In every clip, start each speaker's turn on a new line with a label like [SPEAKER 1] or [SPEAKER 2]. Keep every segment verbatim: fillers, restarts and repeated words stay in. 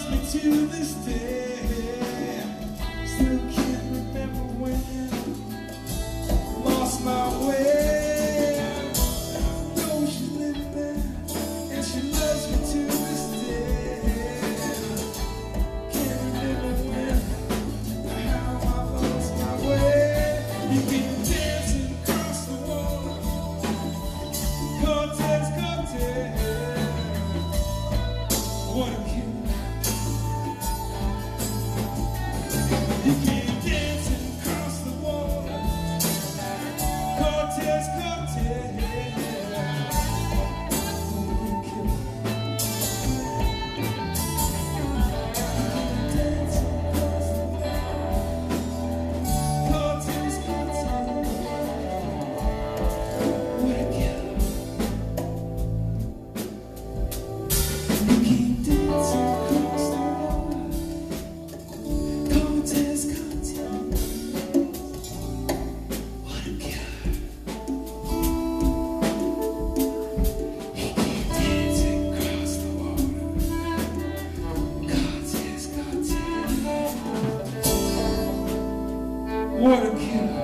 [SPEAKER 1] me to this day. Still can't remember when lost my way. Know she's living there and she loves me to this day. Can't remember when or how I lost my way. You keep dancing across the water, Cortez, Cortez. What a kid. You keep dancing across the water, Cortez, Cortez. What a killer.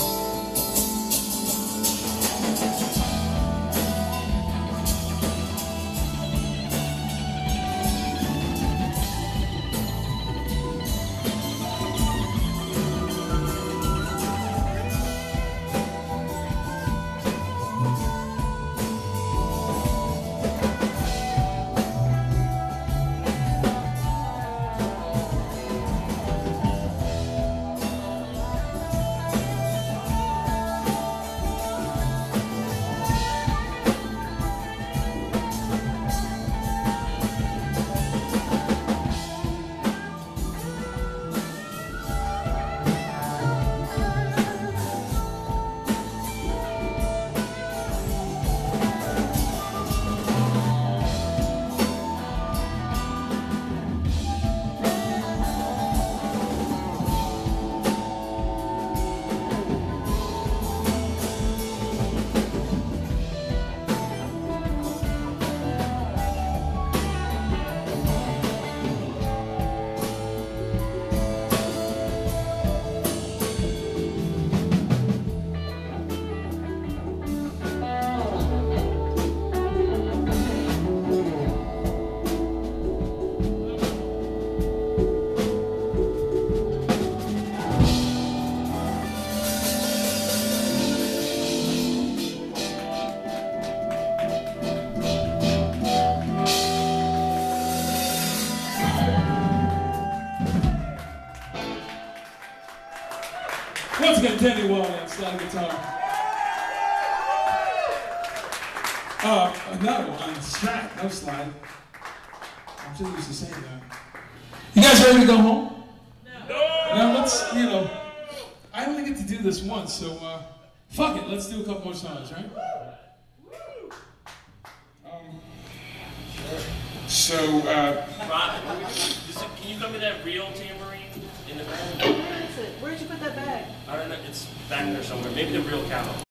[SPEAKER 1] Once again, Denny Walley on slide guitar. Uh, another one on Strat, no slide. I'm too used to saying that. You guys ready to go home? No. Now let's, you know, I only get to do this once, so uh, fuck it, let's do a couple more songs, right? Um, so, uh...
[SPEAKER 2] Ron, can you come to that real tambourine in the bag?
[SPEAKER 3] Where'd you put that bag?
[SPEAKER 2] I don't know, it's back there somewhere. Maybe the real cow.